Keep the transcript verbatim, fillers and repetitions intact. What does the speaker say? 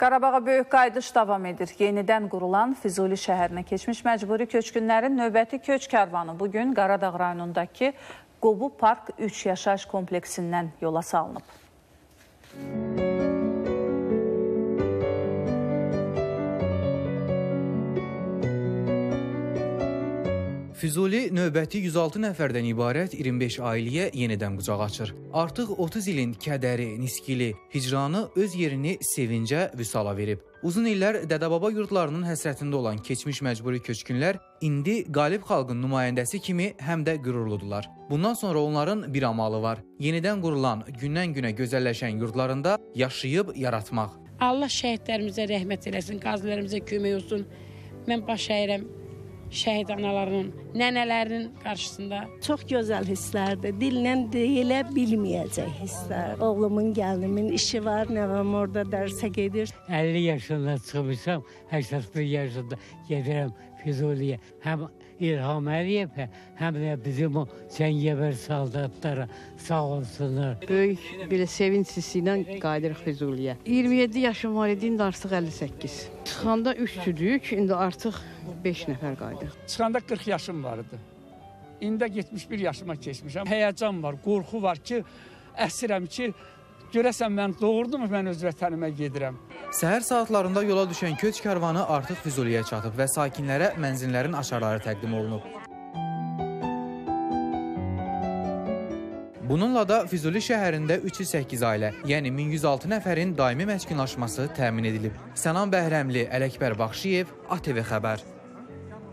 Qarabağa böyük qayıdış davam edir. Yenidən qurulan Füzuli şəhərinə keçmiş məcburi köçkünlərin növbəti köç kərvanı bugün Qaradağ rayonundakı Qobu Park üç yaşayış kompleksindən yola salınıb. Füzuli növbəti yüz altı nəfərdən ibarət iyirmi beş ailəyə yenidən qucaq açır. Artıq otuz ilin kədəri, niskili, hicranı öz yerini sevincə, vüsala verib. Uzun illər dədə-baba yurdlarının həsrətində olan keçmiş məcburi köçkünlər indi qalib xalqın nümayəndəsi kimi həm də qürurludular. Bundan sonra onların bir amalı var. Yenidən qurulan, gündən-günə gözəlləşən yurdlarında yaşayıb yaratmaq. Allah şəhidlərimizə rəhmət eləsin, qazilərimizə kömək olsun. Mən baş əyirəm şəhid analarının, nənələrinin qarşısında. Çox gözəl hisslərdir. Dillə deyilə bilməyəcək hisslər. Oğlumun, gəlinimin işi var, nəvəm orada dərsə gedir. əlli yaşında çıxmışam, səksən bir yaşında gedirəm Füzuliyə. Həm İlham Əliyevə, həm də bizim o cəngəvər saldatlara sağ olsunlar. Böyük belə sevinç hissi ilə qayıdırıq Füzuliyə. iyirmi yeddi yaşım var idi, indi artıq əlli səkkiz. Çıxanda üç cüdük, indi artıq beş nəfər qayıdırıq. Çıxanda qırx yaşım vardı. İndi yetmiş bir yaşıma keçmişəm. Həyəcan var, qorxu var ki, əsirəm ki, görəsən mən doğurdum, mən öz vətənimə gedirəm. Səhər saatlarında yola düşən köç kərvanı artıq Füzuliyə çatıb və sakinlərə mənzillərin açarları təqdim olunub. Bununla da Füzuli şəhərində üç yüz səkkiz ailə, yəni min yüz altı nəfərin daimi məskunlaşması təmin edilib. Sənan Bəhrəmli, Ələkbər Baxşiyev, A T V Xəbər.